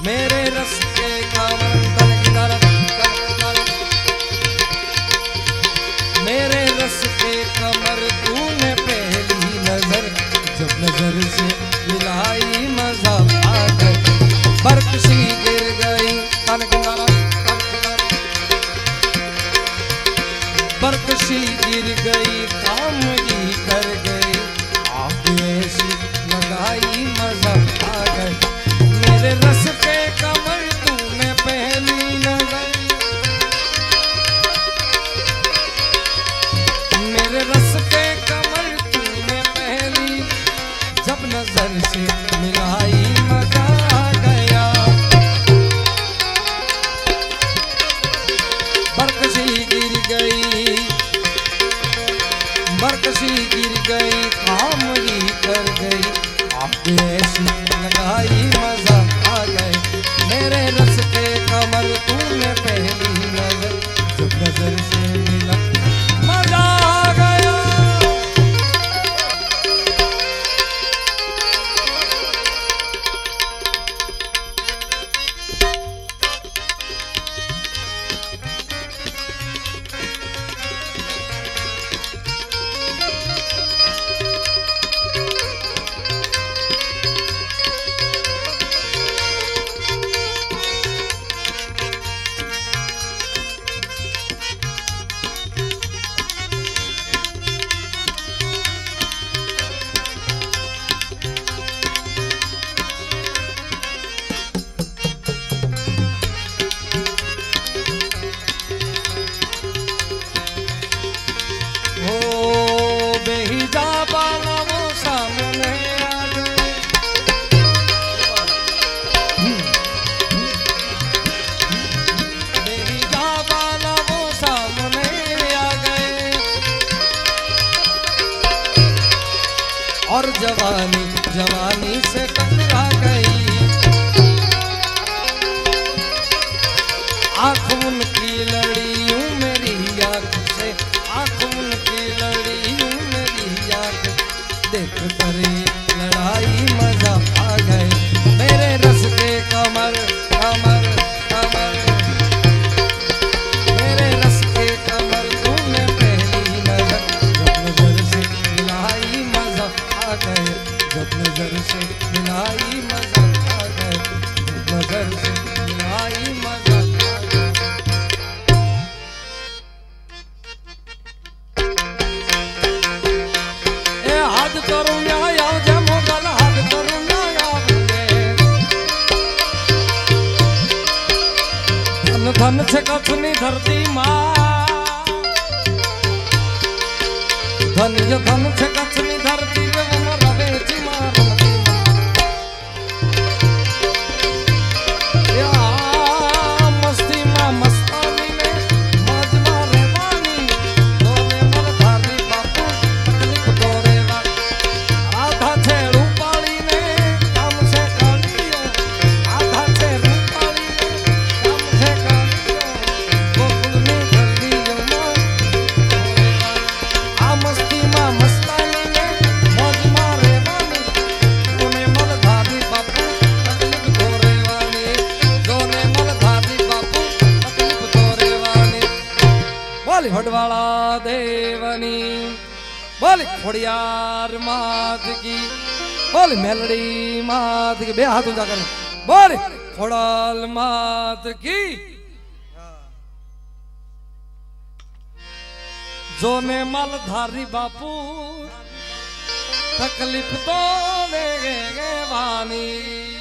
मेरे रस के कमर तन की तरफ मेरे रस के कमर तूने पहली नजर जब नजर से मिलाई मजा आ गई बर्फ सी गिर गई तन की तरफ बर्फ सी गिर गई काम ही कर गई आग ऐसी लगाई मजा आ गई मेरे रस के कमर तूने पहली नजर मेरे रस के कमर तूने पहली जब नजर से मिलाई मजा आ गया बरकशी गिर गई बरकशी गिर गई काम ही कर गई आग ऐसी लगाई मजा आ गए मेरे रस के कमर तूने पहली नजर जब नजर से मिला मजा आ गया और जवानी जवानी से टकरा गई आँख उनकी लड़ी यूं मेरी आँख से आँख उनकी लड़ी यूं मेरी आँख देख कर लड़ाई मजा आ गए मेरे रस के कमर कमर कमर मेरे रस के कमर तूने पहली नजर जब नजर से मिलाई मजा आ गए जब नजर से मिलाई मजा आ गए जब नजर से मिलाई मजा आ गए ए हाथ करूं या जे मोगल हाथ करूं या धन धन से कथनी धरती माँ धन से कथनी धरती मस्ती माँ मस्तानी ने मौज मारे वानी दोने मर धारी बापू तकलीफ दोरे आधा छे रूपाली ने काम से कालियो आधा छे रूपाली ने काम से कालियो गोकुल में धरलियो आ मस्ती माँ मस्तानी ने मौज मारे वानी दोने मर धारी बापू तकलीफ दोरे दोने मल धारी बापू तकलीफ दोरे वानी बोली भटवाला देवनी बोली खोड़ियार मात की बोली मेलड़ी मात की बे हाथ ऊंचा करें बोली खोड़ाल मात की जोने मल धारी बापू तकलीफ तो देगे वानी